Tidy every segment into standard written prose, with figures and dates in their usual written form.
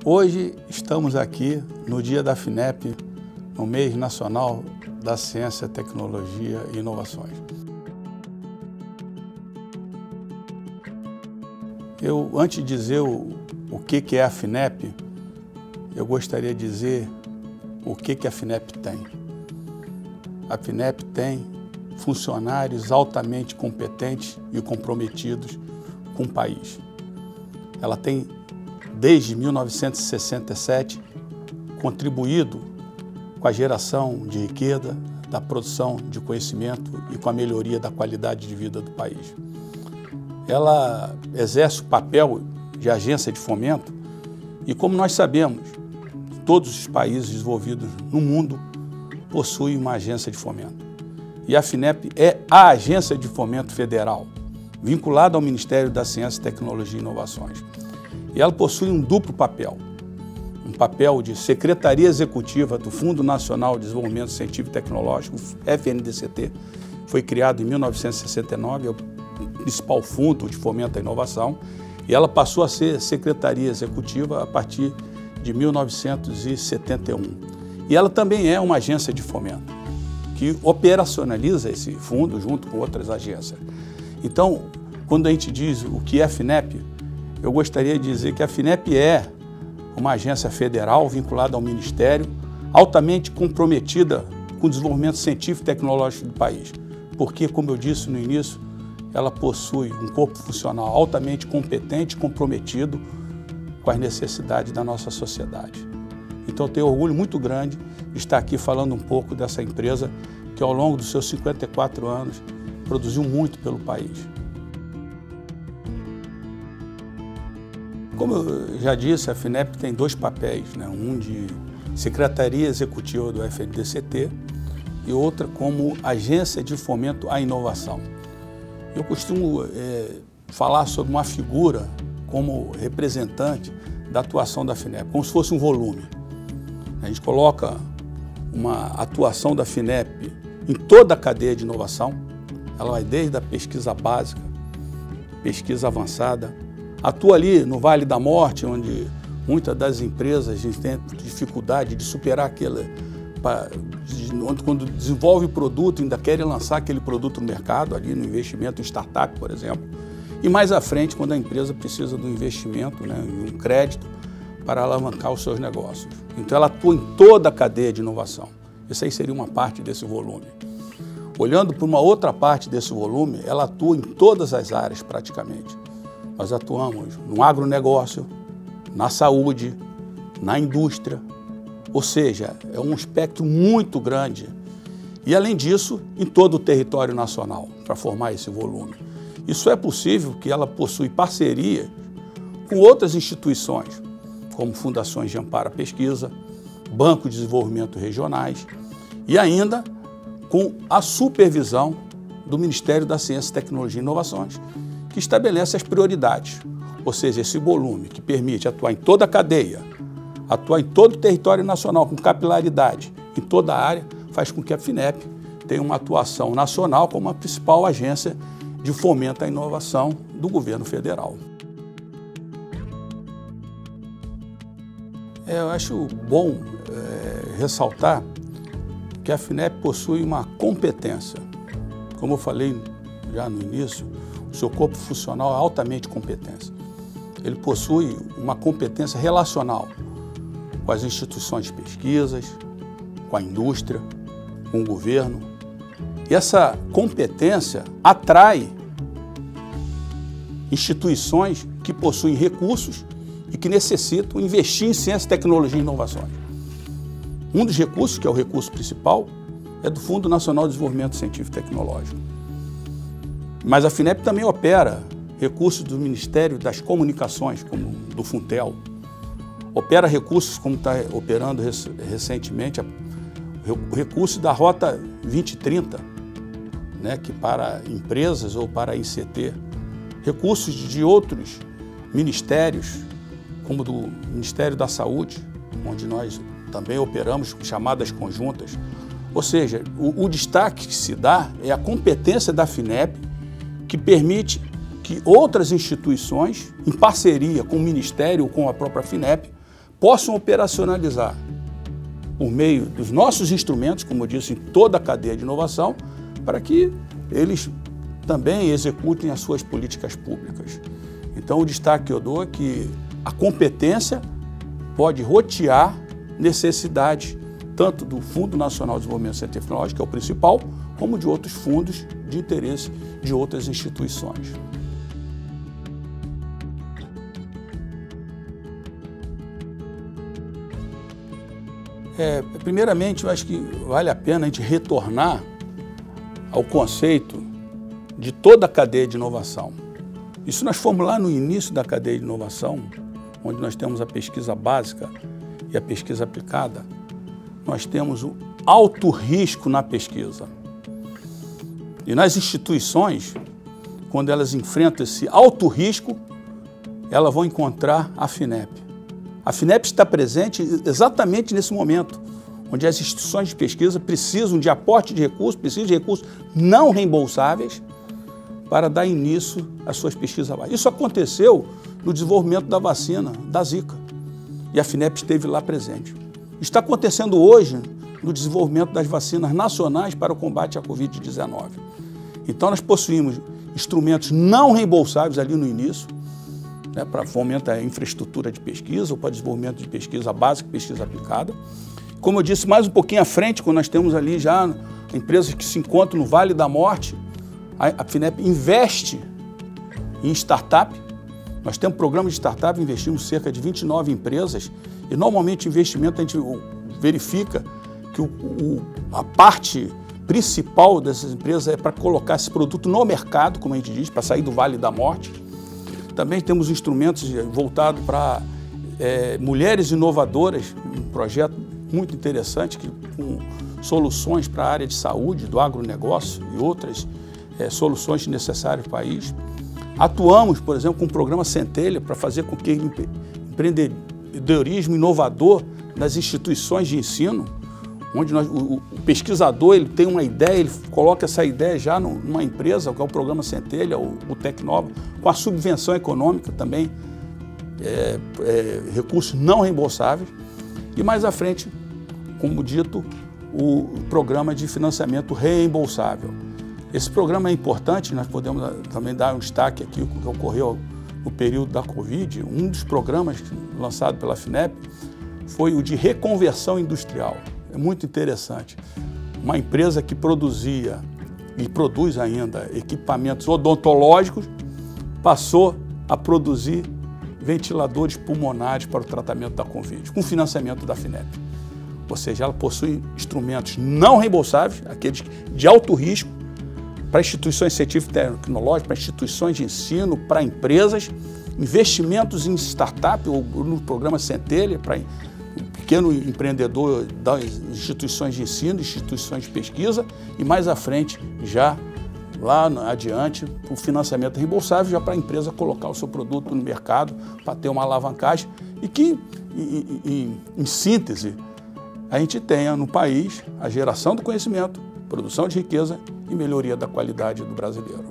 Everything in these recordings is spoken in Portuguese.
Hoje estamos aqui no dia da FINEP, no mês nacional da Ciência, Tecnologia e Inovações. Antes de dizer o que é a FINEP, eu gostaria de dizer o que a FINEP tem. A FINEP tem funcionários altamente competentes e comprometidos com o país. Ela tem, desde 1967, contribuído com a geração de riqueza, da produção de conhecimento e com a melhoria da qualidade de vida do país. Ela exerce o papel de agência de fomento e, como nós sabemos, todos os países desenvolvidos no mundo possuem uma agência de fomento. E a FINEP é a agência de fomento federal, vinculada ao Ministério da Ciência, Tecnologia e Inovações. E ela possui um duplo papel. Um papel de Secretaria Executiva do Fundo Nacional de Desenvolvimento Científico e Tecnológico, FNDCT, foi criado em 1969, é o principal fundo de fomento à inovação, e ela passou a ser Secretaria Executiva a partir de 1971. E ela também é uma agência de fomento, que operacionaliza esse fundo junto com outras agências. Então, quando a gente diz o que é a FINEP, eu gostaria de dizer que a FINEP é uma agência federal vinculada ao Ministério, altamente comprometida com o desenvolvimento científico e tecnológico do país, porque, como eu disse no início, ela possui um corpo funcional altamente competente e comprometido com as necessidades da nossa sociedade. Então, eu tenho orgulho muito grande de estar aqui falando um pouco dessa empresa que, ao longo dos seus 54 anos, produziu muito pelo país. Como eu já disse, a FINEP tem dois papéis, né? Um de Secretaria Executiva do FNDCT e outra como Agência de Fomento à Inovação. Eu costumo falar sobre uma figura como representante da atuação da FINEP, como se fosse um volume. A gente coloca uma atuação da FINEP em toda a cadeia de inovação. Ela vai desde a pesquisa básica, pesquisa avançada, atua ali no Vale da Morte, onde muitas das empresas têm dificuldade de superar aquela... Quando desenvolve o produto, ainda querem lançar aquele produto no mercado, ali no investimento em startup, por exemplo. E mais à frente, quando a empresa precisa do investimento, né, um crédito, para alavancar os seus negócios. Então, ela atua em toda a cadeia de inovação. Isso aí seria uma parte desse volume. Olhando para uma outra parte desse volume, ela atua em todas as áreas, praticamente. Nós atuamos no agronegócio, na saúde, na indústria, ou seja, é um espectro muito grande. E, além disso, em todo o território nacional, para formar esse volume. Isso é possível porque ela possui parceria com outras instituições, como fundações de amparo à pesquisa, bancos de desenvolvimento regionais e ainda com a supervisão do Ministério da Ciência, Tecnologia e Inovações, que estabelece as prioridades, ou seja, esse volume que permite atuar em toda a cadeia, atuar em todo o território nacional com capilaridade, em toda a área, faz com que a FINEP tenha uma atuação nacional como a principal agência de fomento à inovação do governo federal. Eu acho bom ressaltar que a FINEP possui uma competência. Como eu falei já no início, o seu corpo funcional é altamente competente. Ele possui uma competência relacional com as instituições de pesquisas, com a indústria, com o governo. E essa competência atrai instituições que possuem recursos e que necessitam investir em ciência, tecnologia e inovações. Um dos recursos, que é o recurso principal, é do Fundo Nacional de Desenvolvimento Científico e Tecnológico. Mas a FINEP também opera recursos do Ministério das Comunicações, como do Funtel. Opera recursos, como está operando recentemente, o recurso da Rota 2030, né, que para empresas ou para a ICT. Recursos de outros ministérios, como do Ministério da Saúde, onde nós também operamos chamadas conjuntas. Ou seja, o destaque que se dá é a competência da FINEP, que permite que outras instituições, em parceria com o Ministério ou com a própria FINEP, possam operacionalizar por meio dos nossos instrumentos, como eu disse, em toda a cadeia de inovação, para que eles também executem as suas políticas públicas. Então, o destaque que eu dou é que a competência pode rotear necessidades tanto do Fundo Nacional de Desenvolvimento Científico e Tecnológico, que é o principal, como de outros fundos de interesse de outras instituições. Primeiramente, eu acho que vale a pena a gente retornar ao conceito de toda a cadeia de inovação. Isso nós fomos lá no início da cadeia de inovação, onde nós temos a pesquisa básica e a pesquisa aplicada. Nós temos o alto risco na pesquisa. E nas instituições, quando elas enfrentam esse alto risco, elas vão encontrar a FINEP. A FINEP está presente exatamente nesse momento, onde as instituições de pesquisa precisam de aporte de recursos, precisam de recursos não reembolsáveis para dar início às suas pesquisas básicas. Isso aconteceu no desenvolvimento da vacina da Zika, e a FINEP esteve lá presente. Está acontecendo hoje no desenvolvimento das vacinas nacionais para o combate à Covid-19. Então, nós possuímos instrumentos não reembolsáveis ali no início, né, para fomentar a infraestrutura de pesquisa ou para desenvolvimento de pesquisa básica e pesquisa aplicada. Como eu disse, mais um pouquinho à frente, quando nós temos ali já empresas que se encontram no Vale da Morte, a FINEP investe em startup. Nós temos programa de startup, investimos cerca de 29 empresas e normalmente o investimento a gente verifica que a parte principal dessas empresas é para colocar esse produto no mercado, como a gente diz, para sair do Vale da Morte. Também temos instrumentos voltados para mulheres inovadoras, um projeto muito interessante com soluções para a área de saúde, do agronegócio e outras soluções necessárias para o país. Atuamos, por exemplo, com o programa Centelha para fazer com que o empreendedorismo inovador nas instituições de ensino, onde o pesquisador ele tem uma ideia, ele coloca essa ideia já numa empresa, que é o programa Centelha, o Tecnova, com a subvenção econômica também, recursos não reembolsáveis. E mais à frente, como dito, o programa de financiamento reembolsável. Esse programa é importante, nós podemos também dar um destaque aqui, o que ocorreu no período da Covid. Um dos programas lançado pela FINEP foi o de reconversão industrial. É muito interessante. Uma empresa que produzia e produz ainda equipamentos odontológicos passou a produzir ventiladores pulmonares para o tratamento da Covid, com financiamento da FINEP. Ou seja, ela possui instrumentos não reembolsáveis, aqueles de alto risco, para instituições científicas e tecnológicas, para instituições de ensino, para empresas, investimentos em startup ou no programa Centelha, para pequeno empreendedor das instituições de ensino, instituições de pesquisa, e mais à frente, já lá adiante, o financiamento reembolsável, já para a empresa colocar o seu produto no mercado, para ter uma alavancagem, e que, em síntese, a gente tenha no país a geração do conhecimento, produção de riqueza e melhoria da qualidade do brasileiro.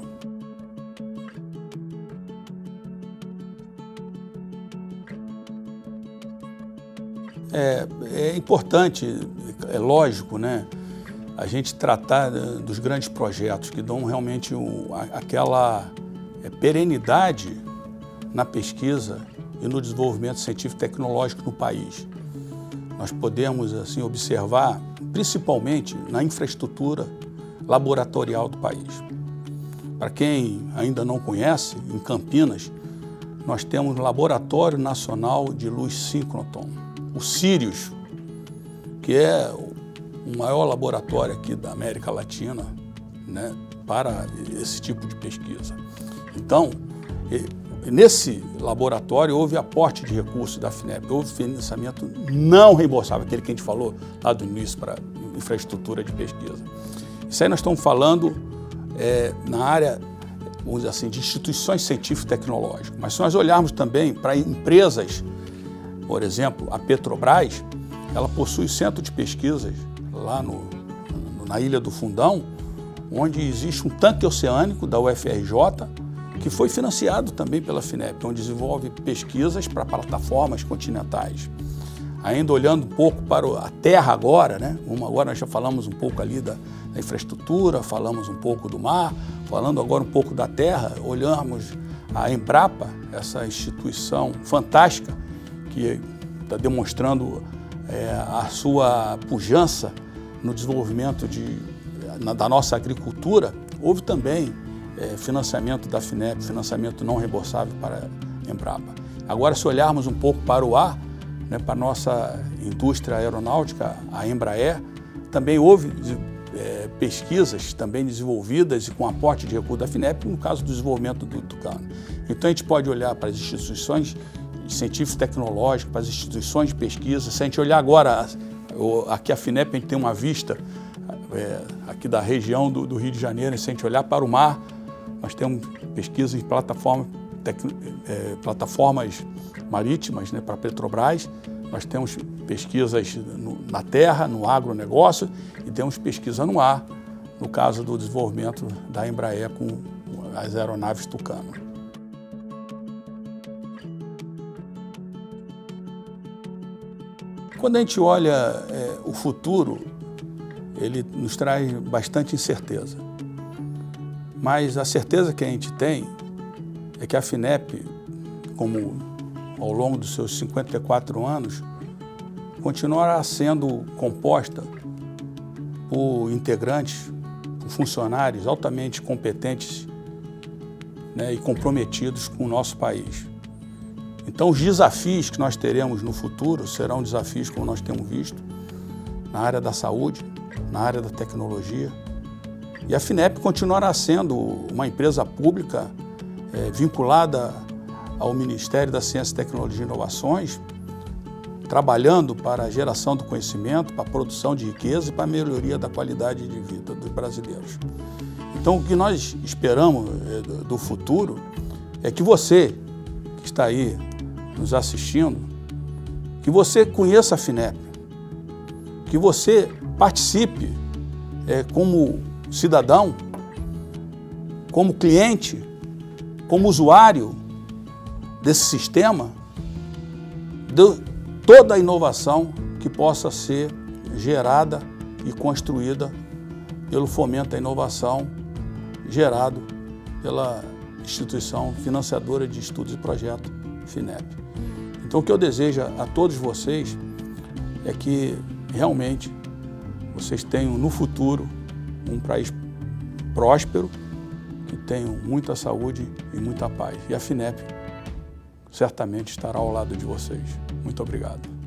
É importante, é lógico, né, a gente tratar dos grandes projetos que dão realmente aquela perenidade na pesquisa e no desenvolvimento científico e tecnológico no país. Nós podemos assim observar, principalmente na infraestrutura laboratorial do país. Para quem ainda não conhece, em Campinas, nós temos o Laboratório Nacional de Luz Síncrotron, o Sirius, que é o maior laboratório aqui da América Latina, né, para esse tipo de pesquisa. Então, nesse laboratório houve aporte de recursos da FINEP, houve financiamento não reembolsável, aquele que a gente falou lá do início para infraestrutura de pesquisa. Isso aí nós estamos falando na área, vamos dizer assim, de instituições científicas e tecnológicas. Mas se nós olharmos também para empresas, por exemplo, a Petrobras, ela possui centro de pesquisas lá na Ilha do Fundão, onde existe um tanque oceânico da UFRJ, que foi financiado também pela FINEP, onde desenvolve pesquisas para plataformas continentais. ainda olhando um pouco para a terra agora, né? Agora nós já falamos um pouco ali da infraestrutura, falamos um pouco do mar, falando agora um pouco da terra, olhamos a Embrapa, essa instituição fantástica que está demonstrando a sua pujança no desenvolvimento da nossa agricultura. Houve também financiamento da FINEP, financiamento não reembolsável para a Embrapa. Agora, se olharmos um pouco para o ar, né, para a nossa indústria aeronáutica, a Embraer, também houve pesquisas também desenvolvidas e com aporte de recursos da FINEP, no caso do desenvolvimento do Tucano. Então, a gente pode olhar para as instituições científicas e tecnológicas, para as instituições de pesquisa. Se a gente olhar agora, aqui a FINEP, a gente tem uma vista aqui da região do Rio de Janeiro, se a gente olhar para o mar, nós temos pesquisas em plataformas marítimas, né, para a Petrobras, nós temos pesquisas na terra, no agronegócio, e temos pesquisa no ar, no caso do desenvolvimento da Embraer com as aeronaves Tucano. Quando a gente olha o futuro, ele nos traz bastante incerteza. Mas a certeza que a gente tem é que a FINEP, como ao longo dos seus 54 anos, continuará sendo composta por integrantes, por funcionários altamente competentes, né, e comprometidos com o nosso país. Então, os desafios que nós teremos no futuro serão desafios como nós temos visto na área da saúde, na área da tecnologia. E a FINEP continuará sendo uma empresa pública vinculada ao Ministério da Ciência, Tecnologia e Inovações, trabalhando para a geração do conhecimento, para a produção de riqueza e para a melhoria da qualidade de vida dos brasileiros. Então, o que nós esperamos do futuro é que você, que está aí nos assistindo, que você conheça a FINEP, que você participe como cidadão, como cliente, como usuário desse sistema, de toda a inovação que possa ser gerada e construída pelo fomento da inovação gerado pela instituição financiadora de estudos e projetos FINEP. Então, o que eu desejo a todos vocês é que realmente vocês tenham no futuro um país próspero, que tenham muita saúde e muita paz. E a FINEP certamente estará ao lado de vocês. Muito obrigado.